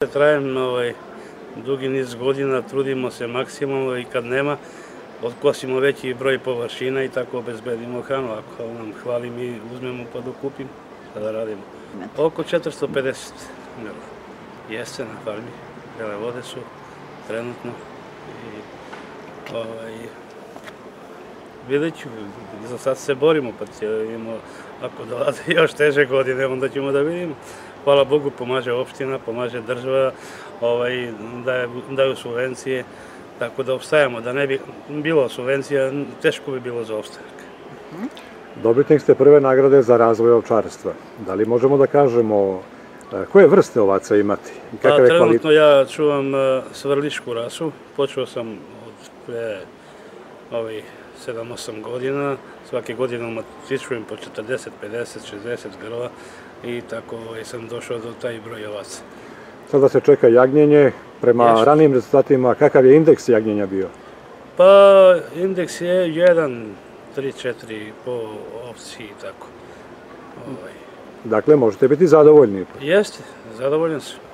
Trajem dugi niz godina, trudimo se maksimalno i kad nema, odkosimo veći broj površina i tako obezbedimo hranu. Ako nam hvali, mi uzmemo pa dokupimo, da radimo. Oko 450 grla. Jeste na farmi, bele vode su trenutno. Vidjet ću, za sad se borimo, pa ćemo, ako dolaze još teže godine, onda ćemo da vidimo. Hvala Bogu, pomaže opština, pomaže država, daju subvencije, tako da opstajamo. Da ne bi bilo subvencija, teško bi bilo za opstanak. Dobitnik ste prve nagrade za razvoj ovčarstva. Da li možemo da kažemo koje vrste ovaca imati i kakav je kvalitet? Trenutno ja čuvam svrlišku rasu, počeo sam od pre 7-8 godina, svake godine umatričujem po 40, 50, 60 grla i tako sam došao do taj broj ovaca. Sada se čeka jagnjenje, prema ranijim rezultatima, kakav je indeks jagnjenja bio? Pa indeks je 1, 3, 4 po ovci i tako. Dakle, možete biti zadovoljni? Jeste, zadovoljan sam.